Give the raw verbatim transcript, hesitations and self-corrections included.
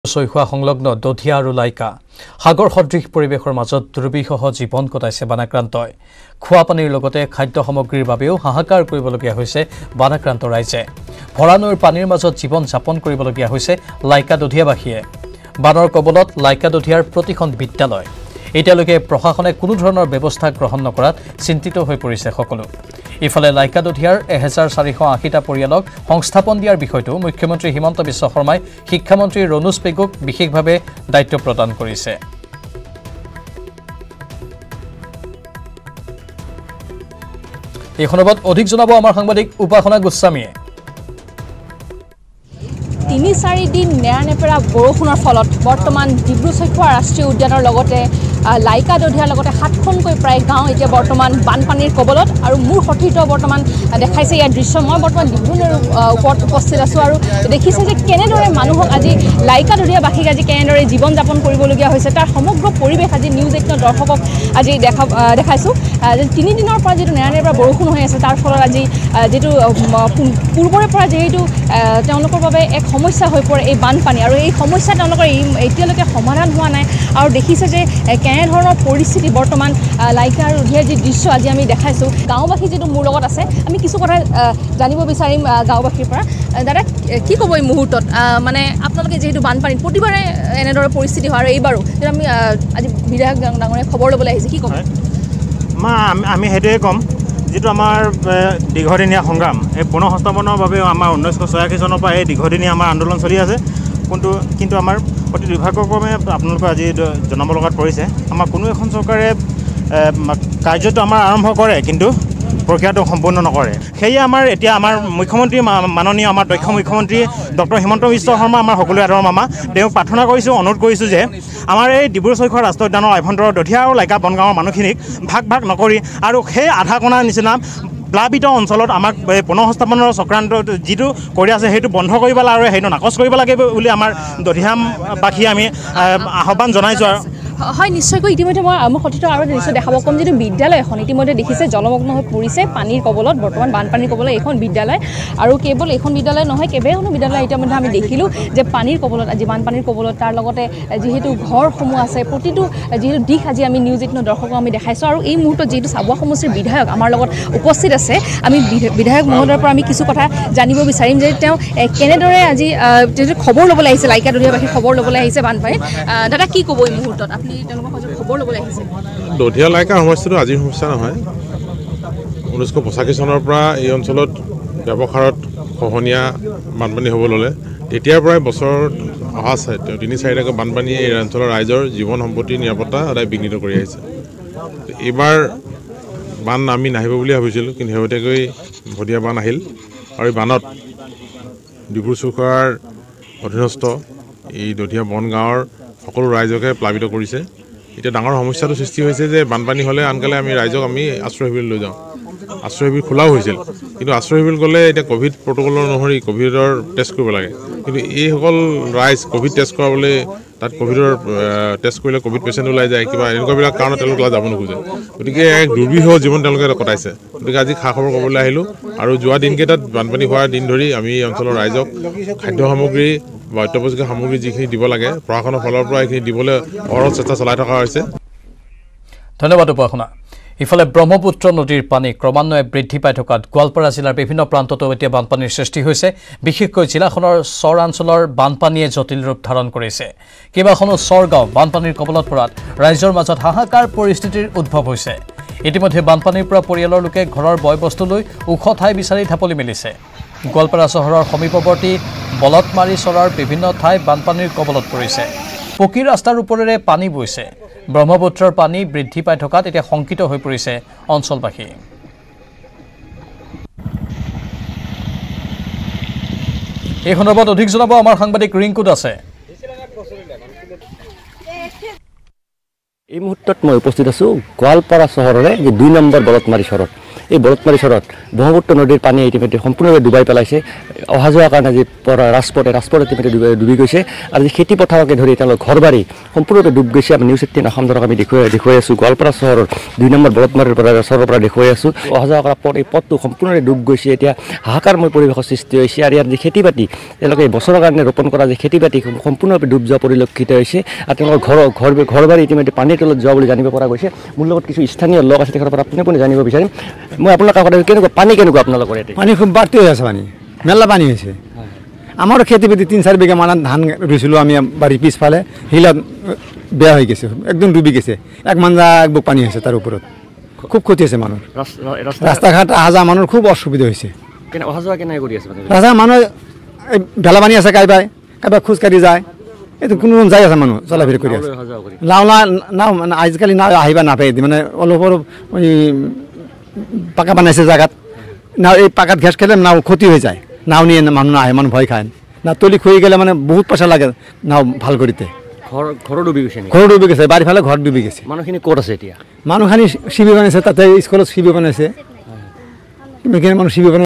Soihua সংলগ্ন দধিয়া আৰু লাইকা সাগৰ সদৃশ পৰিৱেশৰ মাজত দুৰ্বিষহ জীৱন কটাইছে বানাক্ৰান্তই খোৱা পানীৰ লগতে খাদ্য সামগ্ৰীৰ বাবেও হাহাকাৰ কৰিবলগীয়া হৈছে বানাক্ৰান্ত ৰাইজে ভৰা নৈৰ পানীৰ মাজত জীৱন যাপন কৰিবলগীয়া হৈছে লাইকা দধিয়াবাসীয়ে বানৰ কবলত লাইকা দধিয়াৰ প্ৰতিখন বিদ্যালয় এতিয়ালৈকে প্ৰশাসনে কোনো ধৰণৰ ব্যৱস্থা গ্ৰহণ নকৰাত চিন্তিত হৈ পৰিছে সকলো ইফালে লাইকা দধিয়াৰ এক হাজাৰ চাৰিশ আশী টা পৰিয়ালক সংস্থাপন দিয়াৰ বিষয়টো মুখ্যমন্ত্ৰী হিমন্ত বিশ্ব শৰ্মাই শিক্ষামন্ত্ৰী ৰনোজ পেগুক বিশেষভাৱে দায়িত্ব প্ৰদান কৰিছে এই খনবত অধিক জনাব আমাৰ সাংবাদিক উপাসনা গোস্বামীয়ে তিনি চাৰি দিন নেৰানেপেৰা বৰষুণৰ ফলত বৰ্তমান ডিব্ৰু-চৈখোৱা ৰাষ্ট্ৰীয় উদ্যানৰ লগতে লাইকা দধিয়াৰ লগতে সাতখনকৈ প্ৰায় গাঁও এতিয়া বৰ্তমান বানপানীৰ কবলত আৰু মোৰ সঠিত বৰ্তমান দেখাইছে ইয়াৰ দৃশ্য মই বৰ্তমান ডিব্ৰুনৈৰ ওপৰত উপস্থিত আছোঁ আৰু দেখিছে যে কেনেদৰে মানুহক আজি লাইকা দধিয়াবাসীক আজি কেনেদৰে জীৱন যাপন কৰিবলগীয়া হৈছে তাৰ সমগ্ৰ পৰিৱেশ আজি নিউজ এইটিনৰ দৰ্শকক আজি দেখা দেখাইছোঁ তিনিদিনৰ পৰা যিটো নেৰানেপেৰা বৰষুণ হৈ আছে তাৰ ফলত আজি যিটো পূৰ্বৰে পৰা যিহেতু তেওঁলোকৰ বাবে এক সমস্যা হৈ পৰে এই বানপানী আৰু এই সমস্যা তেওঁলোকৰ এতিয়ালৈকে সমাধান হোৱা নাই আৰু দেখিছে যে কেনেধৰণৰ পৰিস্থিতি বৰ্তমান লাইকা আৰু দধিয়াৰ যি দৃশ্য আজি আমি দেখাইছোঁ গাঁওবাসী যিটো মোৰ লগত আছে আমি কিছু কথা জানিব বিচাৰিম গাঁওবাসীৰ পৰা দাদা কি ক'ব এই মুহূৰ্তত মানে আপোনালোকে যিহেতু বানপানীত প্ৰতিবাৰে এনেদৰে পৰিস্থিতি হয় আৰু এইবাৰো যে আমি আজি বিধায়ক ডাঙৰীয়া খবৰ ল'বলৈ আহিছে কি ক'ব মা আমি সেইটোৱে ক'ম যিটো আমাৰ দীৰ্ঘদিনীয়া সংগ্ৰাম এই পুনৰ সংস্থাপনৰ বাবে আমাৰ ঊনৈছশ ছয়াশী চনৰ পৰা এই দীৰ্ঘদিনীয়া আমাৰ আন্দোলন চলি আছে কিন্তু কিন্তু আমাৰ অতি দুৰ্ভাগ্যক্ৰমে আপোনালোকে আজি জনাব লগাত পৰিছে আমাৰ কোনো এখন চৰকাৰে কাৰ্যটো আমাৰ আৰম্ভ কৰে কিন্তু প্ৰক্ৰিয়াটো সম্পূৰ্ণ নকৰে সেয়ে আমাৰ এতিয়া আমাৰ মুখ্যমন্ত্ৰী মাননীয় আমাৰ দক্ষ মুখ্যমন্ত্ৰী ডক্টৰ হিমন্ত বিশ্ব শৰ্মা আমাৰ সকলোৱে আদৰৰ মামা তেওঁক প্ৰাৰ্থনা কৰিছোঁ অনুৰোধ কৰিছোঁ যে আমাৰ এই ডিব্ৰু-চৈখোৱা ৰাষ্ট্ৰীয় উদ্যানৰ আভ্যন্তৰৰ দধিয়া আৰু লাইকা বনগাঁৱৰ মানুহখিনিক ভাগ ভাগ নকৰি আৰু সেই আধা কণাৰ নিচিনা প্লাবিত অঞ্চলত আমাক পুনৰ সংস্থাপনৰ চক্ৰান্ত যিটো কৰি আছে সেইটো বন্ধ কৰিব লাগে আৰু সেইটো নাকচ কৰিব লাগে বুলি আমাৰ দধিয়াবাসী আমি আহ্বান জনাইছোঁ আৰু হয় নিশ্চয়কৈ ইতিমধ্যে মই মোৰ সঠিত আৰু নিশ্চয় দেখাব ক'ম যিটো বিদ্যালয় এখন ইতিমধ্যে দেখিছে জলমগ্ন হৈ পৰিছে পানীৰ কবলত বৰ্তমান বানপানীৰ কবলত এইখন বিদ্যালয় আৰু কেৱল এইখন বিদ্যালয় নহয় কেইবাখনো বিদ্যালয় ইতিমধ্যে আমি দেখিলোঁ যে পানীৰ কবলত আজি বানপানীৰ কবলত তাৰ লগতে যিহেতু ঘৰসমূহ আছে প্ৰতিটো যিহেতু দিশ আজি আমি নিউজ এইটিনৰ দৰ্শকক আমি দেখাইছোঁ আৰু এই মুহূৰ্তত যিহেতু চাবুৱা সমষ্টিৰ বিধায়ক আমাৰ লগত উপস্থিত আছে আমি বিধায়ক মহোদয়ৰ পৰা আমি কিছু কথা জানিব বিচাৰিম যে তেওঁ কেনেদৰে আজি যিহেতু খবৰ ল'বলৈ আহিছে লাইকা দধিয়াবাসীৰ খবৰ ল'বলৈ আহিছে বানপানীত দাদা কি ক'ব এই মুহূৰ্তত আপুনি খবৰ ল'বলৈ আহিছে দধিয়া লাইকা সমস্যাটো আজিৰ সমস্যা নহয় ঊনৈছশ পঁচাশী চনৰ পৰা এই অঞ্চলত ব্যৱসায়ত খহনীয়া বানপানী হ'ব ল'লে তেতিয়াৰ পৰাই বছৰ অহা তিনি চাৰিটাকৈ বানপানীয়ে এই অঞ্চলৰ ৰাইজৰ জীৱন সম্পত্তিৰ নিৰাপত্তা সদায় বিঘ্নিত কৰি আহিছে এইবাৰ বান আমি নাহিব বুলি ভাবিছিলোঁ কিন্তু শেহতীয়াকৈ ভদিয়া বান আহিল আৰু এই বানত ডিব্ৰু-চৈখোৱাৰ অধীনস্থ এই দধিয়া বন গাঁৱৰ সকলো ৰাইজকে প্লাবিত কৰিছে এতিয়া ডাঙৰ সমস্যাটো সৃষ্টি হৈছে যে বানপানী হ'লে আনকালে আমি ৰাইজক আমি আশ্ৰয় শিবিৰ লৈ যাওঁ আশ্ৰয় শিবিৰ খোলাও হৈছিল কিন্তু আশ্ৰয় শিবিৰ গ'লে এতিয়া ক'ভিড প্ৰট'কলৰ অনুসৰি ক'ভিডৰ টেষ্ট কৰিব লাগে কিন্তু এইসকল ৰাইজ ক'ভিড টেষ্ট কৰাবলৈ তাত ক'ভিডৰ টেষ্ট কৰিলে ক'ভিড পেচেণ্ট ওলাই যায় কিবা এনেকুৱাবিলাক কাৰণত তেওঁলোকে যাব নোখোজে গতিকে এক দুৰ্বিষহ জীৱন তেওঁলোকে কটাইছে গতিকে আজি খা খবৰ ক'বলৈ আহিলোঁ আৰু যোৱা দিনকেইটাত বানপানী হোৱাৰ দিন ধৰি আমি এই অঞ্চলৰ ৰাইজক খাদ্য সামগ্ৰী বা অত্যাৱশ্যকীয় সামগ্ৰী যিখিনি দিব লাগে প্ৰশাসনৰ ফালৰ পৰা এইখিনি দিবলৈ অহৰহ চেষ্টা চলাই থকা হৈছে ধন্যবাদ উপাসনা ইফালে ব্ৰহ্মপুত্ৰ নদীৰ পানী ক্ৰমান্বয়ে বৃদ্ধি পাই থকাত গোৱালপাৰা জিলাৰ বিভিন্ন প্ৰান্ততো এতিয়া বানপানীৰ সৃষ্টি হৈছে বিশেষকৈ জিলাখনৰ চৰ অঞ্চলৰ বানপানীয়ে জটিল ৰূপ ধাৰণ কৰিছে কেইবাখনো চৰ গাঁও বানপানীৰ কবলত পৰাত ৰাইজৰ মাজত হাহাকাৰ পৰিস্থিতিৰ উদ্ভৱ হৈছে ইতিমধ্যে বানপানীৰ পৰা পৰিয়ালৰ লোকে ঘৰৰ বয় বস্তু লৈ ওখ ঠাই বিচাৰি ঢাপলি মেলিছে গোৱালপাৰা চহৰৰ সমীপৱৰ্তী বলতমাৰী চৰৰ বিভিন্ন ঠাই বানপানীৰ কবলত পৰিছে পকী ৰাস্তাৰ ওপৰেৰে পানী বৈছে ব্ৰহ্মপুত্ৰৰ পানী বৃদ্ধি পাই থকাত এতিয়া শংকিত হৈ পৰিছে অঞ্চলবাসী এই সন্দৰ্ভত অধিক জনাব আমাৰ সাংবাদিক ৰিংকুত আছে এই মুহূৰ্তত মই উপস্থিত আছোঁ গোৱালপাৰা চহৰৰে যে দুই নম্বৰ বলতমাৰী চৰত এই বলতমাৰী চৰত ব্ৰহ্মপুত্ৰ নদীৰ পানী ইতিমধ্যে সম্পূৰ্ণভাৱে ডুবাই পেলাইছে অহা যোৱাৰ কাৰণে যি ৰাজপথ এই ৰাজপথ ইতিমধ্যে ডুবি গৈছে আৰু যি খেতি পথাৰকে ধৰি তেওঁলোকৰ ঘৰ বাৰী সম্পূৰ্ণভাৱে ডুব গৈছে আমি নিউজ এইটিন আসাম ধৰক আমি দেখুৱাই দেখুৱাই আছোঁ গোৱালপাৰা চহৰৰ দুই নম্বৰ বলতমাৰীৰ পৰা চহৰৰ পৰা দেখুৱাই আছোঁ অহা যোৱা কৰা পথ এই পথটো সম্পূৰ্ণভাৱে ডুব গৈছে এতিয়া হাহাকাৰময় পৰিৱেশৰ সৃষ্টি হৈছে আৰু ইয়াৰ যি খেতি বাতি তেওঁলোকে বছৰৰ কাৰণে ৰোপণ কৰা যি খেতি বাতি সম্পূৰ্ণভাৱে ডুব যোৱা পৰিলক্ষিত হৈছে আৰু তেওঁলোকৰ ঘৰ ঘৰ ঘৰ বাৰী ইতিমধ্যে পানীৰ তলত যোৱা বুলি জানিব পৰা গৈছে মোৰ লগত কিছু স্থানীয় লোক আছে তেখেতৰ পৰা আপুনি আপুনি জানিব বিচাৰিম মই আপোনালোকৰ কাষতে কেনেকুৱা পানী কেনেকুৱা আপোনালোকৰ ইয়াতে পানী খুব বাঢ়তি হৈ আছে পানী মেলা পানী হৈছে আমাৰো খেতি বাতি তিনি চাৰি বিঘা মান ধান ৰুইছিলোঁ আমি বাৰীৰ পিছফালে শিলত বেয়া হৈ গৈছে একদম ডুবি গৈছে এক মাঞ্জা একবুক পানী হৈছে তাৰ ওপৰত খুব ক্ষতি হৈছে মানুহৰ ৰাস্তা ঘাট অহা যোৱা মানুহৰ খুব অসুবিধা হৈছে অহা যোৱা কেনেকৈ কৰি আছে ৰাস্তা মানুহ ভেলা পানী আছে কাইবাই কাইবাই খোজকাঢ়ি যায় এইটো কোনো যাই আছে মানুহ চলা ফিৰি কৰি আছে নাও নাও মানে আজিকালি নাও আহিবা নাপায় মানে অলপ অলপ পাকা বনাইছে জেগাত নাও এই পাকাত ঘেঁচ খেলে নাও ক্ষতি হৈ যায় নাও নিয়ে মানুহ নাহে মানুহ ভয় খায় না তলি খুই গেলে মানে বহুত পইচা লাগে নাও ভাল কৰিতে ঘৰ ঘৰ ডুবি গৈছে ঘৰ ডুবি গৈছে বাৰীফালে ঘৰ ডুবি গৈছে মানুহখিনি ক'ত আছে এতিয়া মানুহখিনি শিবিৰ বনাইছে তাতে স্কুলত শিবিৰ বনাইছে মানুহ শিবিৰ